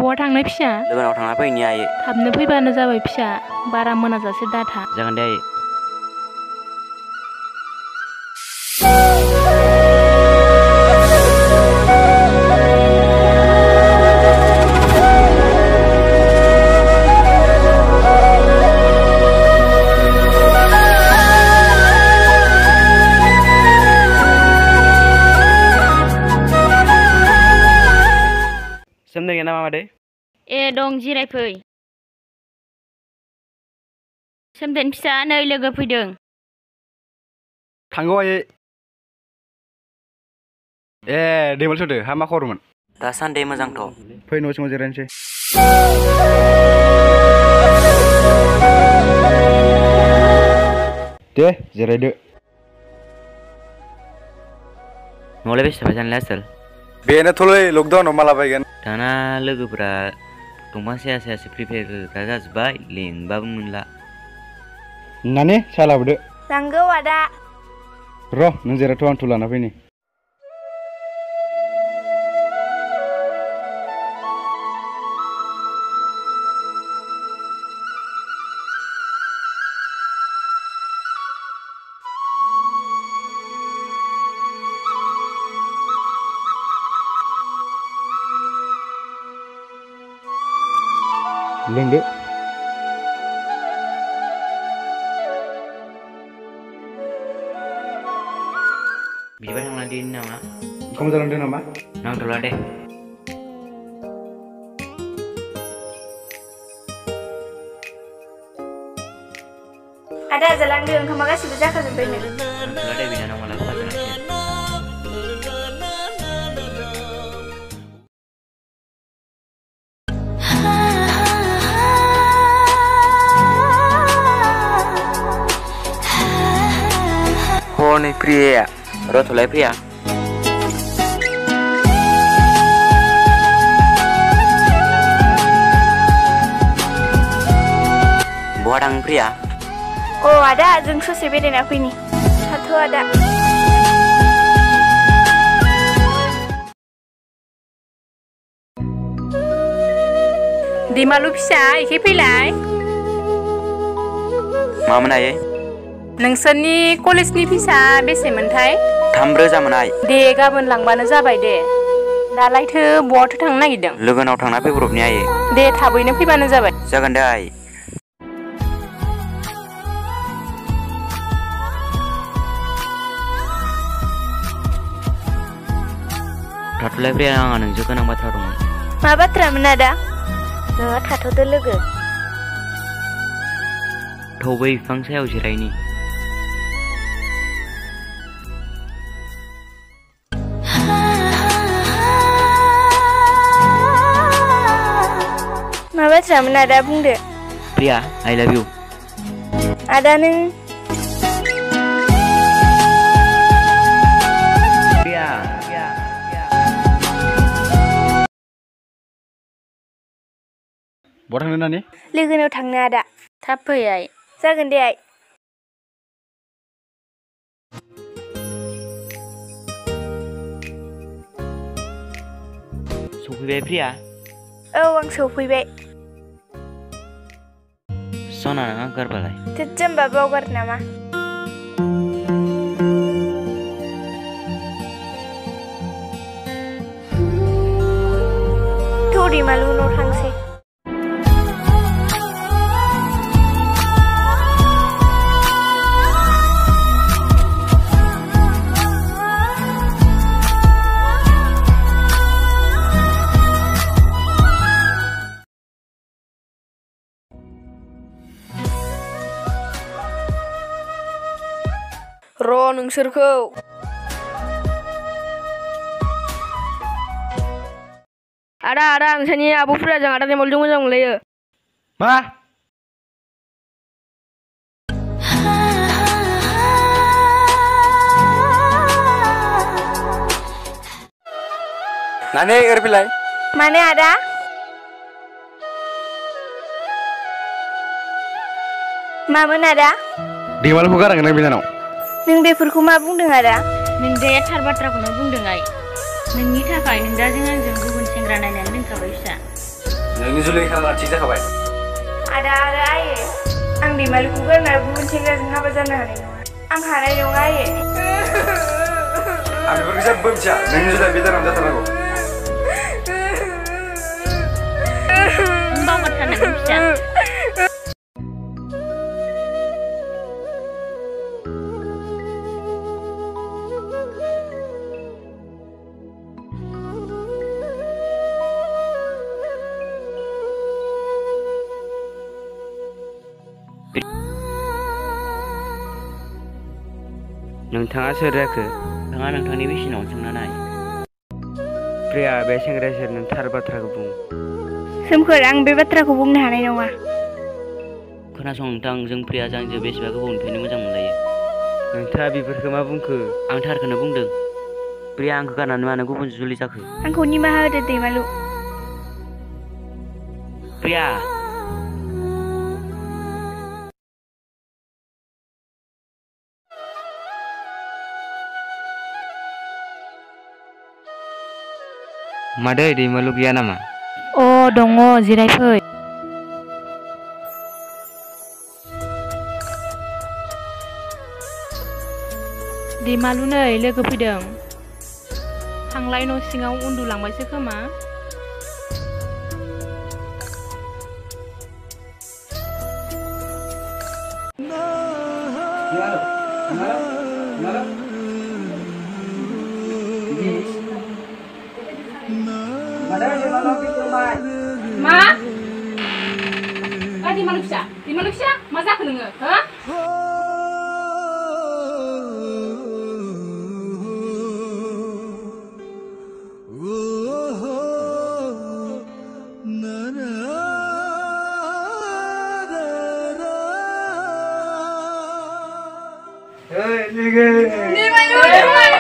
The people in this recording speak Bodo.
बहा थांनो फिसा? लोगोनाव थांना फैनि आयै। थाबनो फैबानो जाबाय फिसा, बारा मोनाजासे दाथा। जागोन दे आयै। सोमदोन गैया नामा मादै? दं जिरायफै। सोमदोन फिसा नै लोगो फैदों। थांगौ आयै। दैमाल सोरदो हा मा खबरमोन? दासान्दि मोजांथ'। फै न' सिङाव जिरायनोसै। दे जिरायदो। न'आवलाय बेसे थाबाय जानोलाय आसोल? बेनोथ'लै लकडाउनाव माला बायगोन। दाना लोगोफोरा दंफां साया सायासो फ्रि फायार गेलेग्रा जाजोब्बाय, लेंबाबो मोनला। नानि साहा लाबोदो। नांगौ आदा। र' नों जिरायथ' आं थौ लाना फैनि। लोंदो। बिदिबा थांना दिनि नामा? ओंखाम जालांदो नामा? नांथ'ला दे। आदा जालांदो, ओंखामा गासिबो जाखाजोब्बायनो। नांथ'ला दे बिनानाव मालाबा जालांसिगोन। हनै प्रिया रथ'लाय प्रिया। बहा थाङो प्रिया? आदा जों ससे बेरायना फैनि। थाथ' आदा। दैमालु फिसा एखे फैलाय। मामोन आयै? नोंसोरनि कलेजनि फिसा बेसेमोनथाय? 3,000 मोन आइ। दे गाबोन लांबानो जाबाय दे। दालायथो बहाथो थांनो नागिरदों? लोगोनाव थांना फैब्रबनि आयै। दे थाबैनो फैबानो जाबाय। जागोन दे आइ। थाथ'लाय प्रिया, आंहा नोंजों गोनां बाथ्रा दंमोन। मा बाथ्रामोन आदा? नोङो थाथ'दो लोगो। थौ बै बिफां सायाव जिरायनि। मा बाथ्रामोन आदा बुंदो। प्रिया आइ लाभ इउ। आदा नों प्रिया। बहा थांनो नानि? लोगोनाव थांनो आदा। थाब फै आइ। जागोन दे आइ। सफैबाय प्रिया? आं सफैबाय। सना नों गारबालाय? जोंबा बावगार नामा? थौ दैमालु न' थांसै। र' नोंसोरखौ। आदा नोंसानि आब'फोरा जों आदा दैमालुजों मोजां मोनलायो। मा? नानि ओरै फैलाय। माने आदा? मामोन आदा? दैमालुखौ गारगोन ना बिनानाव? नों बेफोरखौ मा बुंदों आदा? नोंदाया थार बाथ्राखौनो बुंदों आइ। नोंनि थाखाय नोंदाजों आंजों गुबुन सेंग्रा नायनानै दोनखाबाय फिसा। नोंनि जुलिनि खालारा थिग जाखाबाय। आदा आरो आये आं दैमालुखौ गारना गुबुन सेंग्राजों हाबा जानो हानाय नङा। आं हानाय नङा आये। आं बेफोरखौ जेबो मिथिया। नोंनि जुलिया बे दानाव जाथारनांगौ। बावगारथारनाय फिसा। नोंथाङा सोर जाखो? नोंथाङा नोंथांनि बिसिनावनो सोंना नाय। प्रिया बे सेंग्राया सोर? नों थार बाथ्राखौ बुं। सोमखोर आं बे बाथ्राखौ बुंनो हानाय नङा। खोनासं नोंथां, जों प्रिया जों बेसेबा गोबावनिफ्रायनो मोजां मोनलायो। नोंथाङा बेफोरखौ मा बुंखो? आं थारखौनो बुंदों। प्रिया आंखौ गारनानै मानो गुबुन जुलि जाखो? आंखौ निमाहा होदो दैमालु। प्रिया मादै दैमालु गैया नामा? अ दङ, जिरायफै। दैमालु नै लोगो फैदों। थांलाय न' सिङाव उन्दुलांबायसो खोमा। मा? दैमालु फिसा मा जाखो नोङो? हो? Hey, nigga.